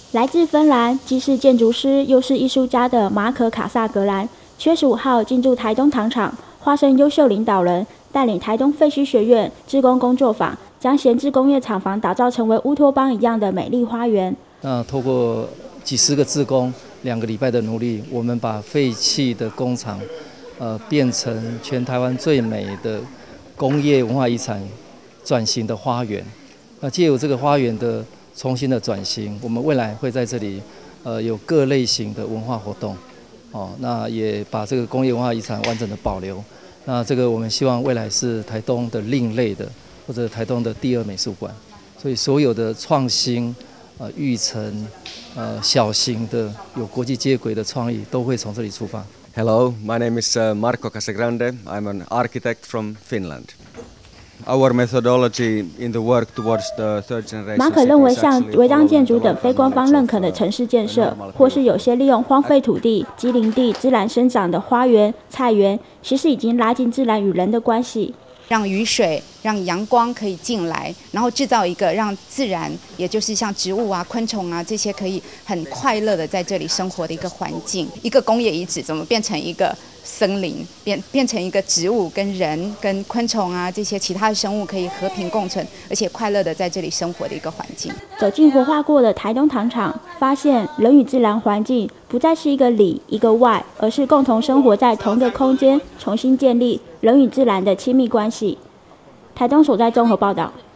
来自芬兰，既是建筑师又是艺术家的马可·卡萨格兰，7月15号进驻台东糖厂，化身优秀领导人，带领台东废墟学院志工工作坊，将闲置工业厂房打造成为乌托邦一样的美丽花园。 那透过几十个志工2个礼拜的努力，我们把废弃的工厂，变成全台湾最美的工业文化遗产转型的花园。那藉由这个花园的重新的转型，我们未来会在这里有各类型的文化活动，那也把这个工业文化遗产完整的保留。那这个我们希望未来是台东的另类的，或者台东的第2美术馆。所以所有的创新、育成、小型的有国际接轨的创意，都会从这里出发。 Hello, my name is Marco Casagrande. I'm an architect from Finland. Our methodology in the work towards the third generation. 马可认为，像违章建筑等非官方认可的城市建设，或是有些利用荒废土地、畸零地自然生长的花园、菜园，其实已经拉近自然与人的关系。 让雨水、让阳光可以进来，然后制造一个让自然，也就是像植物啊、昆虫啊这些可以很快乐的在这里生活的一个环境。一个工业遗址怎么变成一个森林，变成一个植物跟人、跟昆虫啊这些其他的生物可以和平共存，而且快乐的在这里生活的一个环境。 走进活化过的台东糖厂，发现人与自然环境不再是一个里一个外，而是共同生活在同一个空间，重新建立人与自然的亲密关系。台东所在综合报道。